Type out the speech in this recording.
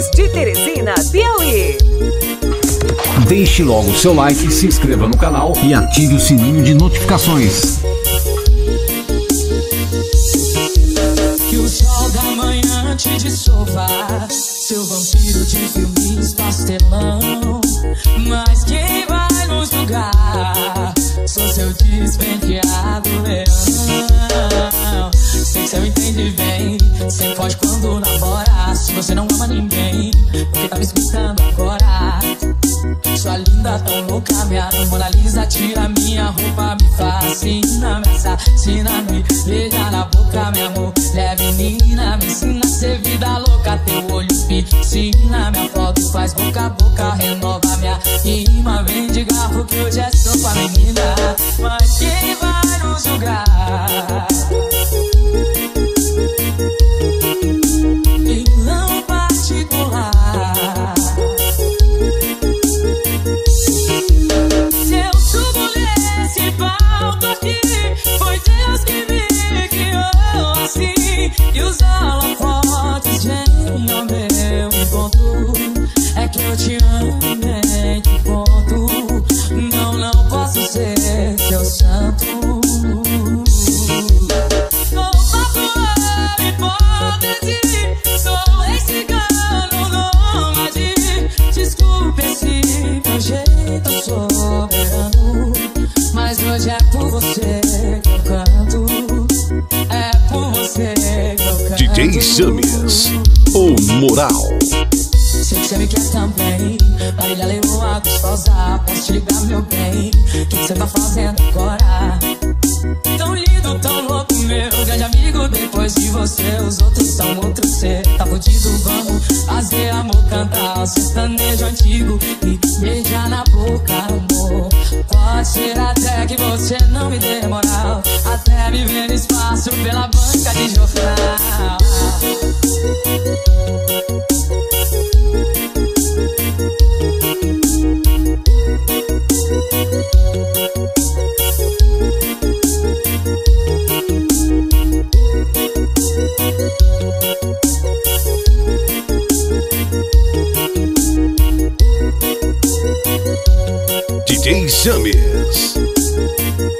Redes de Teresina, Piauí. Deixe logo o seu like, se inscreva no canal e ative o sininho de notificações. Que o sol da manhã te dissolva, seu vampiro de filmes pastelão. Mas quem vai nos julgar? Sou seu despenteado leão. Sei que cê entende bem, cê foge quando namora. Se você não ama ninguém, porque tá me escutando agora? Sua linda tão louca, minha Mona Lisa. Tira minha roupa, me fascina, me assassina, me beija na boca, minha mulher menina. Me ensina a ser vida louca, teu olho piscina. Minha foto faz boca a boca, renova minha rima. Vem de garfo que hoje é sopa, menina. Mas quem vai nos julgar? Vilão particular. Se eu subo nesse palco aqui, foi Deus que me criou assim. E os holofotes vêm ao meu encontro. É que eu te amo, nem te conto. Não, não posso ser teu santo. Sou papo, hipótese. Sou esse cigano nômade. Desculpe esse meu jeito soberano, mas hoje é por você que eu canto. É por você que eu canto. DJ Samis, o Moral. Sei que cê me quer também, Marília Leoa gostosa. Posso te ligar, meu bem? O que cê tá fazendo agora? Tão lindo, tão louco, meu grande amigo. Depois de você, os outros são outro ser. Tá fudido, vamos fazer amor, cantar o sertanejo antigo e beijar na boca, amor. Pode ser até que você não me dê moral, até me ver no espaço pela banca de jornal. DJ Samis.